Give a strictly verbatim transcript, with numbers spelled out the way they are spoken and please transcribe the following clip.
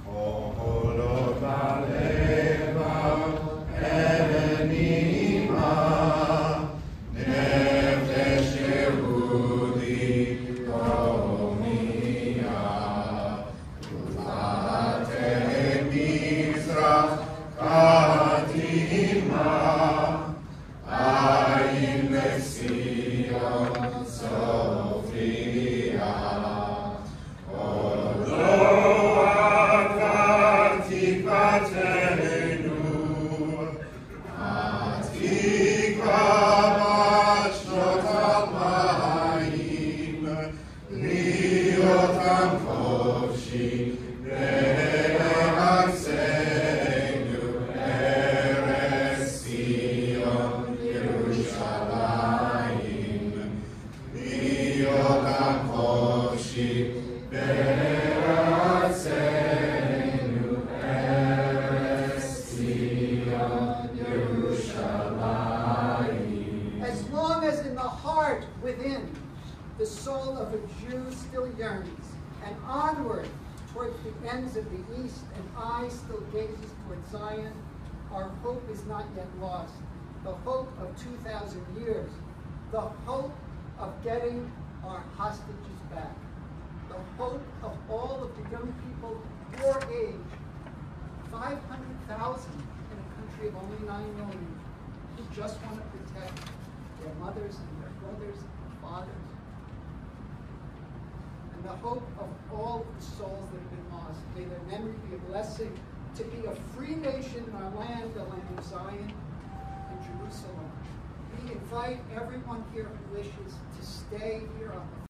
Within, the soul of a Jew still yearns, and onward towards the ends of the east, and eye still gazes towards Zion. Our hope is not yet lost. The hope of two thousand years. The hope of getting our hostages back. The hope of all of the young people your age, five hundred thousand in a country of only nine million, who just want to protect their mothers and their brothers and fathers. And the hope of all the souls that have been lost. May their memory be a blessing to be a free nation in our land, the land of Zion and Jerusalem. We invite everyone here who wishes to stay here on the